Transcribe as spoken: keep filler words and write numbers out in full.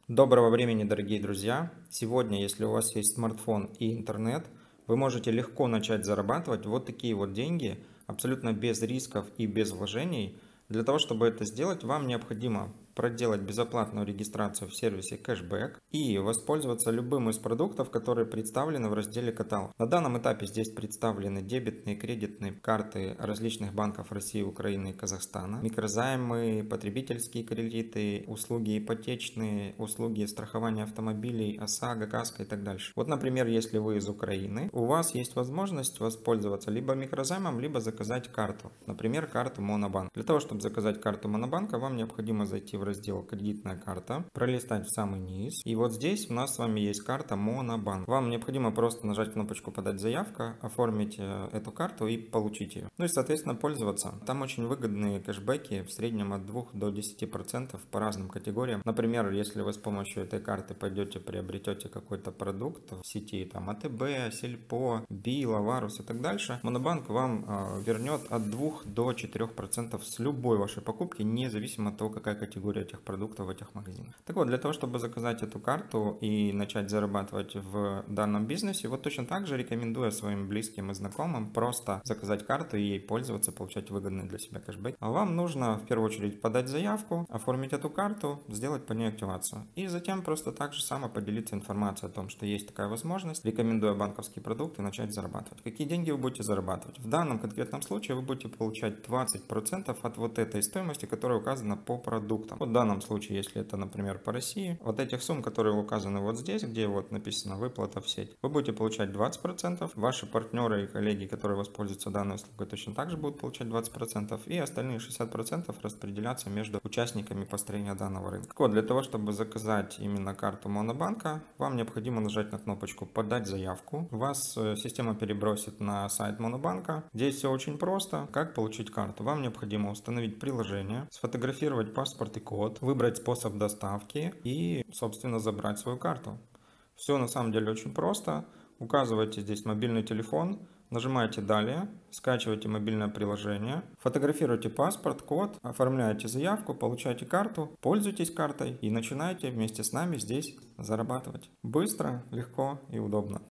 Доброго времени, дорогие друзья! Сегодня, если у вас есть смартфон и интернет, вы можете легко начать зарабатывать вот такие вот деньги, абсолютно без рисков и без вложений. Для того, чтобы это сделать, вам необходимо проделать безоплатную регистрацию в сервисе кэшбэк и воспользоваться любым из продуктов, которые представлены в разделе «Каталог». На данном этапе здесь представлены дебетные и кредитные карты различных банков России, Украины и Казахстана, микрозаймы, потребительские кредиты, услуги ипотечные, услуги страхования автомобилей, ОСАГО, КАСКО и так дальше. Вот, например, если вы из Украины, у вас есть возможность воспользоваться либо микрозаймом, либо заказать карту, например, карту Монобанк. Для того, чтобы заказать карту Монобанка, вам необходимо зайти в раздел «Кредитная карта», пролистать в самый низ. И вот здесь у нас с вами есть карта Монобанк. Вам необходимо просто нажать кнопочку «Подать заявку», оформить эту карту и получить ее. Ну и, соответственно, пользоваться. Там очень выгодные кэшбэки, в среднем от двух до десяти процентов по разным категориям. Например, если вы с помощью этой карты пойдете, приобретете какой-то продукт в сети, там АТБ, Сельпо, Билла, Варус и так дальше, Монобанк вам э, вернет от двух до четырёх процентов с любой вашей покупки, независимо от того, какая категория этих продуктов в этих магазинах. Так вот, для того, чтобы заказать эту карту и начать зарабатывать в данном бизнесе, вот точно так же рекомендую своим близким и знакомым просто заказать карту и ей пользоваться, получать выгодный для себя кэшбэк. А вам нужно в первую очередь подать заявку, оформить эту карту, сделать по ней активацию. И затем просто так же само поделиться информацией о том, что есть такая возможность, рекомендуя банковский продукт и начать зарабатывать. Какие деньги вы будете зарабатывать? В данном конкретном случае вы будете получать двадцать процентов от вот этой стоимости, которая указана по продуктам. В данном случае, если это, например, по России, вот этих сумм, которые указаны вот здесь, где вот написано «Выплата в сеть», вы будете получать двадцать процентов, ваши партнеры и коллеги, которые воспользуются данной услугой, точно так же будут получать двадцать процентов, и остальные шестьдесят процентов распределяться между участниками построения данного рынка. Так вот, для того, чтобы заказать именно карту Монобанка, вам необходимо нажать на кнопочку «Подать заявку». Вас система перебросит на сайт Монобанка. Здесь все очень просто. Как получить карту? Вам необходимо установить приложение, сфотографировать паспорт и код, выбрать способ доставки и, собственно, забрать свою карту. Все на самом деле очень просто. Указываете здесь мобильный телефон, нажимаете «Далее», скачиваете мобильное приложение, фотографируете паспорт, код, оформляете заявку, получаете карту, пользуйтесь картой и начинаете вместе с нами здесь зарабатывать. Быстро, легко и удобно.